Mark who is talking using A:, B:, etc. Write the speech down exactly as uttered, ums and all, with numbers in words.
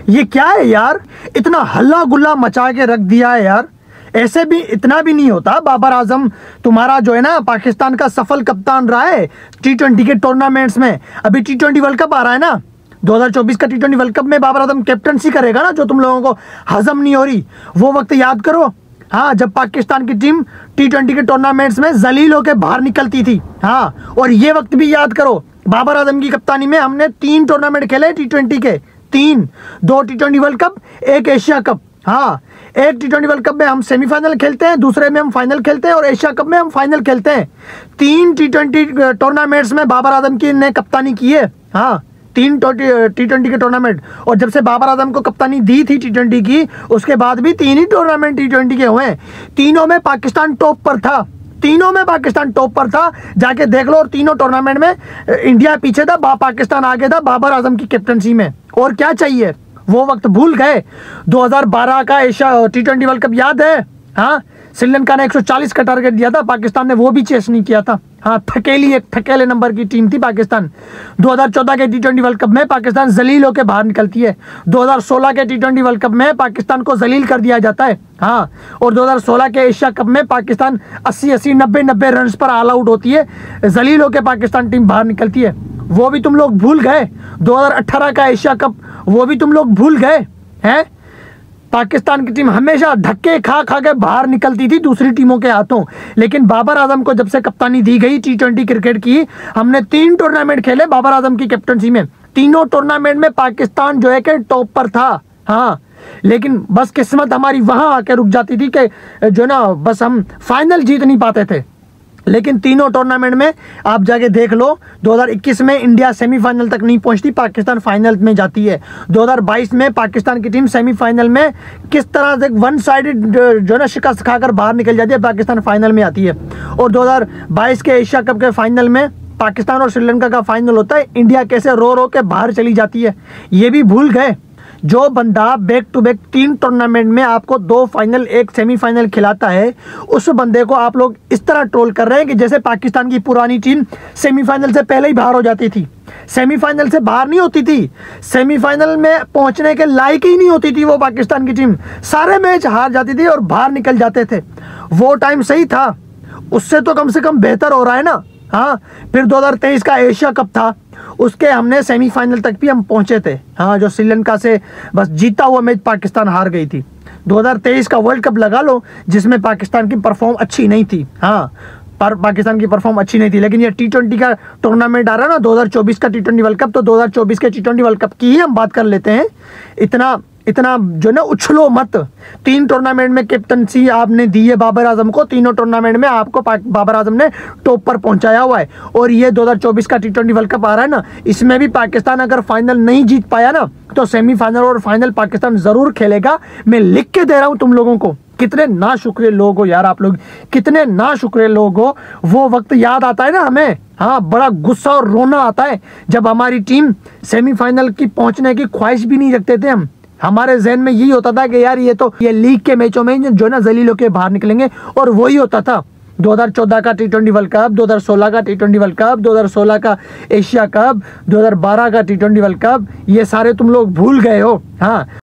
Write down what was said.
A: ये क्या है यार, इतना हल्ला गुल्ला मचा के रख दिया है यार। ऐसे भी इतना भी नहीं होता। बाबर आजम तुम्हारा जो है ना पाकिस्तान का सफल कप्तान रहा है टी ट्वेंटी के टूर्नामेंट्स में। अभी टी ट्वेंटी वर्ल्ड कप आ रहा है ना, दो हज़ार चौबीस का टी ट्वेंटी वर्ल्ड कप में बाबर आजम कैप्टनसी करेगा ना, जो तुम लोगों को हजम नहीं हो रही वो वक्त याद करो। हाँ, जब पाकिस्तान की टीम टी ट्वेंटी के टूर्नामेंट्स में जलील होकर बाहर निकलती थी। हाँ, और ये वक्त भी याद करो, बाबर आजम की कप्तानी में हमने तीन टूर्नामेंट खेले टी ट्वेंटी के, तीन, दो टी ट्वेंटी वर्ल्ड कप, एक एशिया कप। हाँ, एक टी ट्वेंटी वर्ल्ड कप में हम सेमीफाइनल खेलते हैं, दूसरे में हम फाइनल खेलते हैं और एशिया कप में हम फाइनल खेलते हैं। तीन टी ट्वेंटी टूर्नामेंट्स में बाबर आजम की ने कप्तानी की है। हाँ, तीन टी ट्वेंटी के टूर्नामेंट, और जब से बाबर आजम को कप्तानी दी थी टी ट्वेंटी की, उसके बाद भी तीन ही टूर्नामेंट टी ट्वेंटी के हुए हैं। तीनों में पाकिस्तान टॉप पर था, तीनों में पाकिस्तान टॉप पर था, जाके देख लो। और तीनों टूर्नामेंट में इंडिया पीछे था, पाकिस्तान आगे था बाबर आजम की कैप्टनसी में। और क्या चाहिए, वो वक्त भूल गए। दो हज़ार बारह का Asia T twenty world cup याद है? हाँ, श्रीलंका ने एक सौ चालीस का टारगेट दिया था, पाकिस्तान ने वो भी चेस नहीं किया था। हाँ, थकेली एक थकेले नंबर की टीम थी पाकिस्तान। दो हज़ार चौदह के टी ट्वेंटी वर्ल्ड कप में पाकिस्तान जलील होकर बाहर निकलती है। दो हज़ार सोलह के टी ट्वेंटी वर्ल्ड कप में पाकिस्तान को जलील कर दिया जाता है। हाँ, और दो हज़ार सोलह के एशिया कप में पाकिस्तान अस्सी अस्सी नब्बे नब्बे रन पर ऑल आउट होती है, जलील होकर पाकिस्तान टीम बाहर निकलती है। वो भी तुम लोग भूल गए। दो हज़ार अठारह का एशिया कप, वो भी तुम लोग भूल गए हैं। पाकिस्तान की टीम हमेशा धक्के खा खा के बाहर निकलती थी दूसरी टीमों के हाथों, लेकिन बाबर आजम को जब से कप्तानी दी गई टी ट्वेंटी क्रिकेट की, हमने तीन टूर्नामेंट खेले बाबर आजम की कैप्टनसी में। तीनों टूर्नामेंट में पाकिस्तान जो है कि टॉप पर था। हाँ, लेकिन बस किस्मत हमारी वहां आके रुक जाती थी कि जो ना बस हम फाइनल जीत नहीं पाते थे। लेकिन तीनों टूर्नामेंट में आप जाके देख लो, दो हज़ार इक्कीस में इंडिया सेमीफाइनल तक नहीं पहुंचती, पाकिस्तान फाइनल में जाती है। दो हज़ार बाईस में पाकिस्तान की टीम सेमीफाइनल में किस तरह से वन साइडेड जो ना शिकस्त खाकर बाहर निकल जाती है, पाकिस्तान फाइनल में आती है। और दो हज़ार बाईस के एशिया कप के फाइनल में पाकिस्तान और श्रीलंका का फाइनल होता है, इंडिया कैसे रो रो के बाहर चली जाती है, ये भी भूल गए। जो बंदा बैक टू बैक तीन टूर्नामेंट में आपको दो फाइनल एक सेमीफाइनल खिलाता है, उस बंदे को आप लोग इस तरह ट्रोल कर रहे हैं कि जैसे पाकिस्तान की पुरानी टीम सेमीफाइनल से पहले ही बाहर हो जाती थी। सेमीफाइनल से बाहर नहीं होती थी, सेमीफाइनल में पहुंचने के लायक ही नहीं होती थी वो पाकिस्तान की टीम। सारे मैच हार जाती थी और बाहर निकल जाते थे। वो टाइम सही था, उससे तो कम से कम बेहतर हो रहा है ना। हाँ, फिर दो हज़ार तेईस का एशिया कप था, उसके हमने सेमीफाइनल तक भी हम पहुंचे थे। हाँ, जो श्रीलंका से बस जीता हुआ मैच पाकिस्तान हार गई थी। दो हज़ार तेईस का वर्ल्ड कप लगा लो, जिसमें पाकिस्तान की परफॉर्म अच्छी नहीं थी। हाँ, पर पाकिस्तान की परफॉर्म अच्छी नहीं थी। लेकिन ये टी ट्वेंटी का टूर्नामेंट आ रहा है ना, दो हज़ार चौबीस का टी ट्वेंटी वर्ल्ड कप, तो दो हज़ार चौबीस के टी ट्वेंटी वर्ल्ड कप की ही हम बात कर लेते हैं। इतना इतना जो ना उछलो मत। तीन टूर्नामेंट में कैप्टनसी आपने दी है बाबर आजम को, तीनों टूर्नामेंट में आपको बाबर आजम ने टॉप पर पहुंचाया हुआ है। और ये दो हज़ार चौबीस का टी ट्वेंटी वर्ल्ड कप आ रहा है ना, इसमें भी पाकिस्तान अगर फाइनल नहीं जीत पाया ना, तो सेमीफाइनल और फाइनल पाकिस्तान जरूर खेलेगा। मैं लिख के दे रहा हूं तुम लोगों को। कितने ना शुक्रिया लोग हो यार आप लोग, कितने ना शुक्रिया लोग हो। वो वक्त याद आता है ना हमें। हाँ, बड़ा गुस्सा और रोना आता है जब हमारी टीम सेमीफाइनल की पहुंचने की ख्वाहिश भी नहीं रखते थे हम। हमारे जहन में यही होता था कि यार ये तो ये लीग के मैचों में जो ना जलीलों के बाहर निकलेंगे, और वही होता था। दो हज़ार चौदह का टी ट्वेंटी वर्ल्ड कप, दो हज़ार सोलह का टी ट्वेंटी वर्ल्ड कप, दो हज़ार सोलह का एशिया कप, दो हज़ार बारह का टी ट्वेंटी वर्ल्ड कप, ये सारे तुम लोग भूल गए हो। हाँ।